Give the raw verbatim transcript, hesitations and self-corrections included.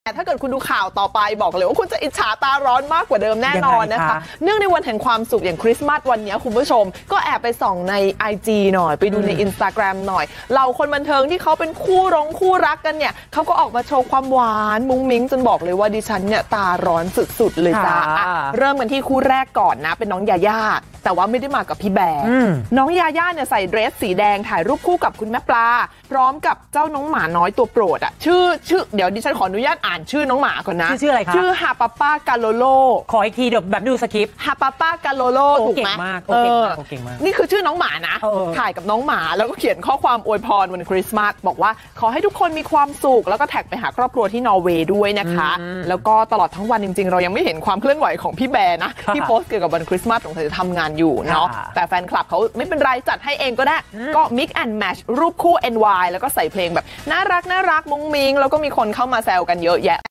แต่ถ้าเกิดคุณดูข่าวต่อไปบอกเลยว่าคุณจะอิจฉาตาร้อนมากกว่าเดิมแน่นอนนะคะเนื่องในวันแห่งความสุขอย่างคริสต์มาสวันนี้คุณผู้ชมก็แอบไปส่องใน ไอ จี หน่อยไปดูใน Instagram หน่อยเหล่าคนบันเทิงที่เขาเป็นคู่ร้องคู่รักกันเนี่ยเขาก็ออกมาโชว์ความหวานมุ้งมิ้งจนบอกเลยว่าดิฉันเนี่ยตาร้อนสุดๆเลยจ้าเริ่มกันที่คู่แรกก่อนนะเป็นน้องยาย่าแต่ว่าไม่ได้มากับพี่แบร์น้องยาย่าเนี่ยใส่เดรสสีแดงถ่ายรูปคู่กับคุณแม่ปลาพร้อมกับเจ้าน้องหมาน้อยตัวโปรดอ่ะชื่อชื่อเดี๋ยวดิฉันขออนุญาตอ่านชื่อน้องหมาก่อนนะชื่ออะไรคะชื่อฮาปาป้ากาโลโลขออีกทีเดี๋ยวแบบดูสคริปต์ฮาปาป้ากาโลโลถูกไหมโอเคมากโอเคมากนี่คือชื่อน้องหมานะถ่ายกับน้องหมาแล้วก็เขียนข้อความอวยพรวันคริสต์มาสบอกว่าขอให้ทุกคนมีความสุขแล้วก็แท็กไปหาครอบครัวที่นอร์เวย์ด้วยนะคะแล้วก็ตลอดทั้งวันจริงๆเรายังไม่เห็นความเคลื่อนไหวของพี่แบร์นะที่โพสต์เกี่ยวกับวันคริสต์มาสของเธอจะทำงานอยู่เนาะแต่แฟนคลับเขาไม่เป็นไรจัดให้เองก็ได้ก็ mix and match รูปคู่ เอ็น วาย แล้วก็ใส่เพลงแบบน่ารักน่ารักมุ้งมิ้งแล้วก็มีคนเข้ามาแซวกันเยอะแยะ